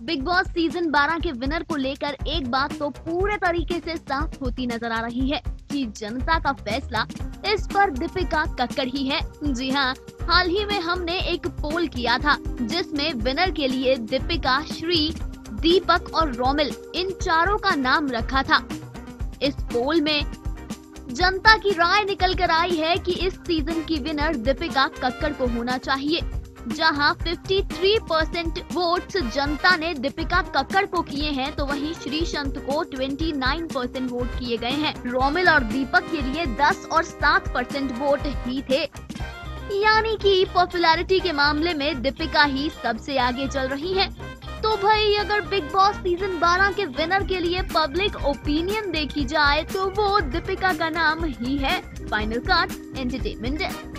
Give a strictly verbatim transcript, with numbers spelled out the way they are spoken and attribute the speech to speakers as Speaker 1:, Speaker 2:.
Speaker 1: Big boss season बारह के winner को लेकर एक बात तो पूरे तरीके से साफ होती नजर आ रही है कि जनता का फैसला इस पर दीपिका कक्कड़ ही है। जी हाँ, हाल ही में हमने एक पोल किया था जिसमें विनर के लिए दीपिका, श्री, दीपक और रोमिल इन चारों का नाम रखा था। इस पोल में जनता की राय निकल कर आई है कि इस सीजन की विनर दीपिका कक्कड़ को होना चाहिए। जहां तिरेपन परसेंट वोट्स जनता ने दीपिका कक्कड़ को किए हैं, तो वहीं श्रीसंत को उनतीस परसेंट वोट किए गए हैं। रोमिल और दीपक के लिए दस और सात परसेंट वोट ही थे। यानी कि पॉपुलैरिटी के मामले में दीपिका ही सबसे आगे चल रही हैं। तो भाई, अगर बिग बॉस सीजन बारह के विनर के लिए पब्लिक ओपिनियन देखी जाए तो वो दीपिका का नाम ही है। Final cut entertainment.